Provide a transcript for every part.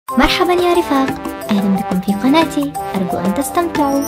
مرحبا يا رفاق، أهلا بكم في قناتي، أرجو أن تستمتعوا.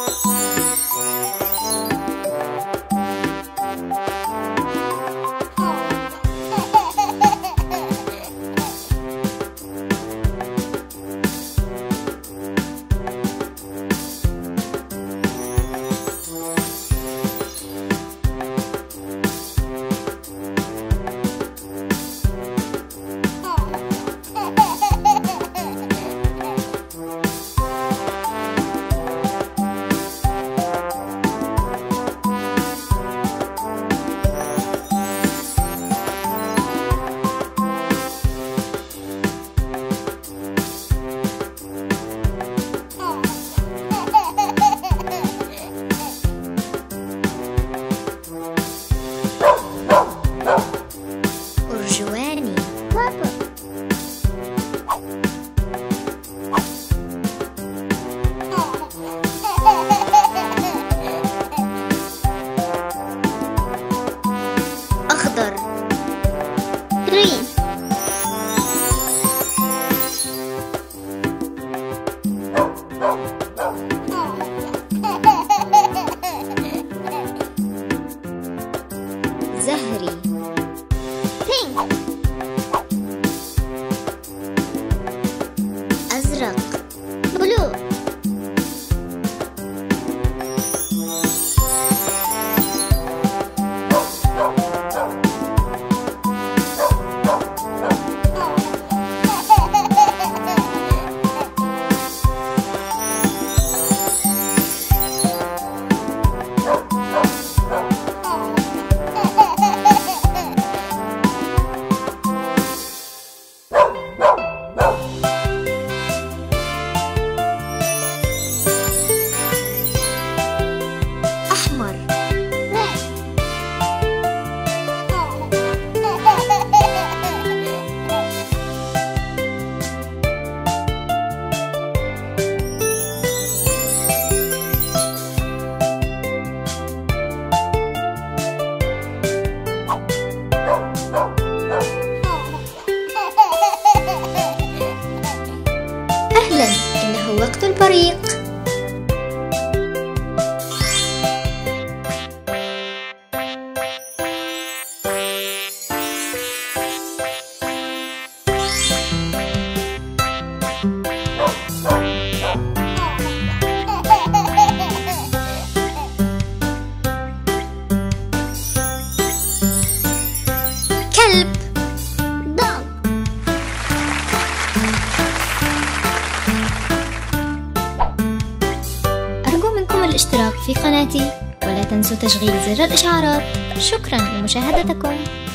أرجواني بابا. أخضر green. زهري pink. أزرق blue. أحمر أهلا، إنه وقت البريق. كلب dog. أرجو منكم الاشتراك في قناتي، ولا تنسوا تشغيل زر الإشعارات. شكرا لمشاهدتكم.